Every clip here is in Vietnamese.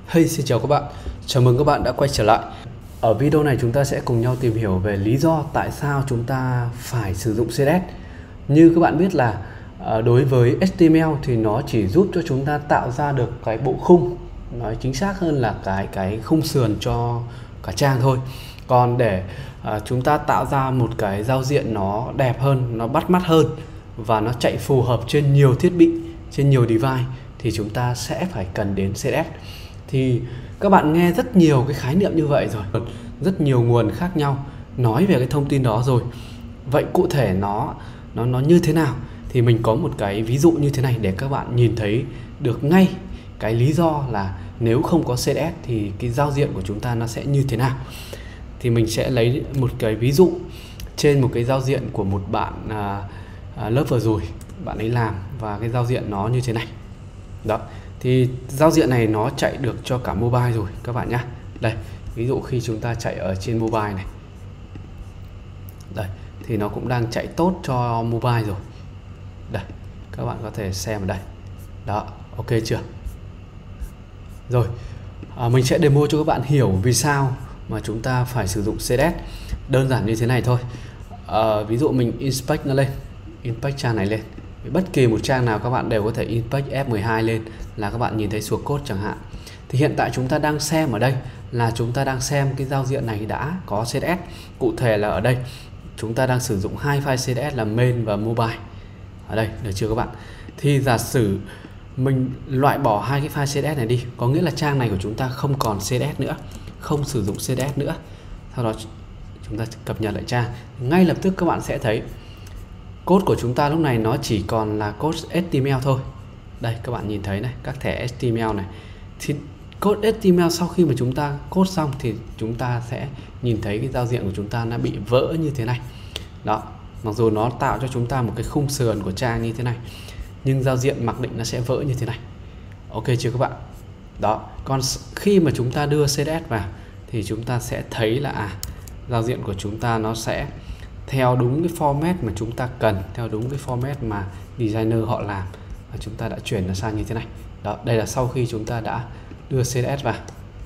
Hey, xin chào các bạn. Chào mừng các bạn đã quay trở lại. Ở video này chúng ta sẽ cùng nhau tìm hiểu về lý do tại sao chúng ta phải sử dụng CSS. Như các bạn biết là đối với HTML thì nó chỉ giúp cho chúng ta tạo ra được cái bộ khung, nói chính xác hơn là cái khung sườn cho cả trang thôi. Còn để chúng ta tạo ra một cái giao diện nó đẹp hơn, nó bắt mắt hơn và nó chạy phù hợp trên nhiều thiết bị, trên nhiều device thì chúng ta sẽ phải cần đến CSS. Thì các bạn nghe rất nhiều cái khái niệm như vậy rồi, rất nhiều nguồn khác nhau nói về cái thông tin đó rồi. Vậy cụ thể nó như thế nào? Thì mình có một cái ví dụ như thế này để các bạn nhìn thấy được ngay cái lý do là nếu không có CSS thì cái giao diện của chúng ta nó sẽ như thế nào. Thì mình sẽ lấy một cái ví dụ trên một cái giao diện của một bạn lớp vừa rồi bạn ấy làm, và cái giao diện nó như thế này. Đó, thì giao diện này nó chạy được cho cả mobile rồi các bạn nhé. Đây, ví dụ khi chúng ta chạy ở trên mobile này, đây thì nó cũng đang chạy tốt cho mobile rồi. Đây, các bạn có thể xem ở đây. Đó, ok chưa? Rồi, mình sẽ demo cho các bạn hiểu vì sao mà chúng ta phải sử dụng CSS. Đơn giản như thế này thôi. Ví dụ mình inspect nó lên, inspect trang này lên, bất kỳ một trang nào các bạn đều có thể inspect F12 lên là các bạn nhìn thấy source code chẳng hạn. Thì hiện tại chúng ta đang xem ở đây là chúng ta đang xem cái giao diện này đã có CSS. Cụ thể là ở đây chúng ta đang sử dụng hai file CSS là main và mobile. Ở đây, được chưa các bạn? Thì giả sử mình loại bỏ hai cái file CSS này đi, có nghĩa là trang này của chúng ta không còn CSS nữa, không sử dụng CSS nữa. Sau đó chúng ta cập nhật lại trang, ngay lập tức các bạn sẽ thấy code của chúng ta lúc này nó chỉ còn là code HTML thôi. Đây các bạn nhìn thấy này, các thẻ HTML này. Thì code HTML sau khi mà chúng ta code xong thì chúng ta sẽ nhìn thấy cái giao diện của chúng ta nó bị vỡ như thế này. Đó, mặc dù nó tạo cho chúng ta một cái khung sườn của trang như thế này, nhưng giao diện mặc định nó sẽ vỡ như thế này. Ok chưa các bạn? Đó, còn khi mà chúng ta đưa CSS vào thì chúng ta sẽ thấy là giao diện của chúng ta nó sẽ theo đúng cái format mà chúng ta cần, theo đúng cái format mà designer họ làm, và chúng ta đã chuyển nó sang như thế này. Đó, đây là sau khi chúng ta đã đưa CSS vào.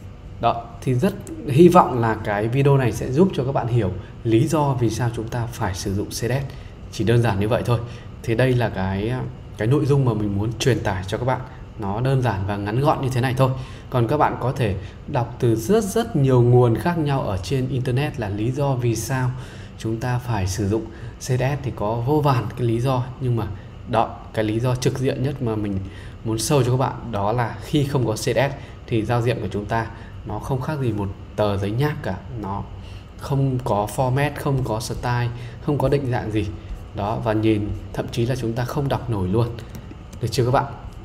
Đó, thì rất hy vọng là cái video này sẽ giúp cho các bạn hiểu lý do vì sao chúng ta phải sử dụng CSS. Chỉ đơn giản như vậy thôi. Thì đây là cái nội dung mà mình muốn truyền tải cho các bạn. Nó đơn giản và ngắn gọn như thế này thôi. Còn các bạn có thể đọc từ rất nhiều nguồn khác nhau ở trên internet là lý do vì sao chúng ta phải sử dụng CSS, thì có vô vàn cái lý do. Nhưng mà đó, cái lý do trực diện nhất mà mình muốn show cho các bạn đó là khi không có CSS thì giao diện của chúng ta nó không khác gì một tờ giấy nháp cả. Nó không có format, không có style, không có định dạng gì. Đó, và nhìn thậm chí là chúng ta không đọc nổi luôn. Được chưa các bạn?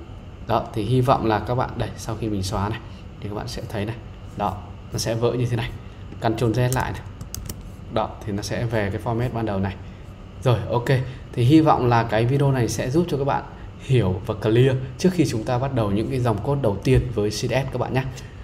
Đó, thì hy vọng là các bạn, đây, sau khi mình xóa này thì các bạn sẽ thấy này. Đó, nó sẽ vỡ như thế này. Ctrl Z lại này. Đó, thì nó sẽ về cái format ban đầu này. Rồi, ok. Thì hy vọng là cái video này sẽ giúp cho các bạn hiểu và clear trước khi chúng ta bắt đầu những cái dòng code đầu tiên với CSS các bạn nhé.